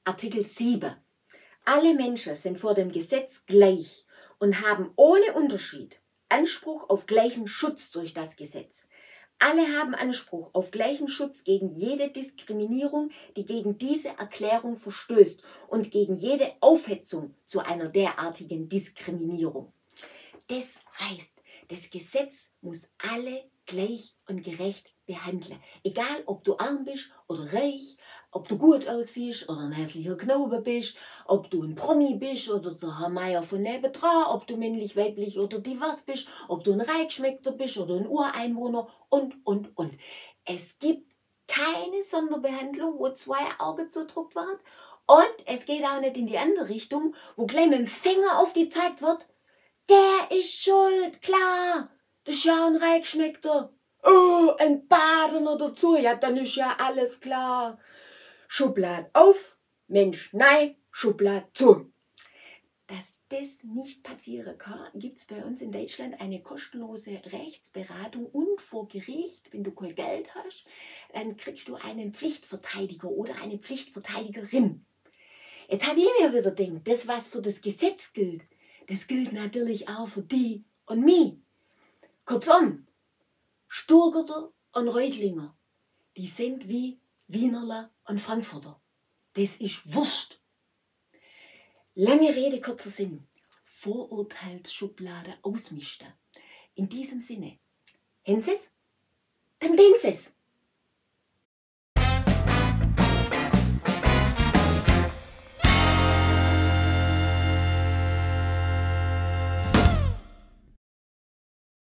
Artikel 7. Alle Menschen sind vor dem Gesetz gleich und haben ohne Unterschied Anspruch auf gleichen Schutz durch das Gesetz. Alle haben Anspruch auf gleichen Schutz gegen jede Diskriminierung, die gegen diese Erklärung verstößt und gegen jede Aufhetzung zu einer derartigen Diskriminierung. Das heißt, das Gesetz muss alle gleich und gerecht behandeln. Egal, ob du arm bist oder reich, ob du gut aussiehst oder ein hässlicher Knaube bist, ob du ein Promi bist oder der Herr Meier von nebendran, ob du männlich, weiblich oder divers bist, ob du ein Reichschmeckter bist oder ein Ureinwohner und. Es gibt keine Sonderbehandlung, wo zwei Augen zudruckt wird, und es geht auch nicht in die andere Richtung, wo gleich mit dem Finger auf die gezeigt wird. Der ist schuld, klar. Das ist ja ein Reichschmeckter. Oh, ein Badener dazu. Ja, dann ist ja alles klar. Schublad auf, Mensch, nein, Schublad zu. Dass das nicht passieren kann, gibt es bei uns in Deutschland eine kostenlose Rechtsberatung und vor Gericht, wenn du kein Geld hast, dann kriegst du einen Pflichtverteidiger oder eine Pflichtverteidigerin. Jetzt habe ich mir wieder gedacht, das, was für das Gesetz gilt, das gilt natürlich auch für die und mich. Kurzum, Stuttgarter und Reutlinger, die sind wie Wienerler und Frankfurter. Das ist Wurst. Lange Rede, kurzer Sinn. Vorurteilsschublade ausmisten. In diesem Sinne, haben Sie es? Dann tun Sie es.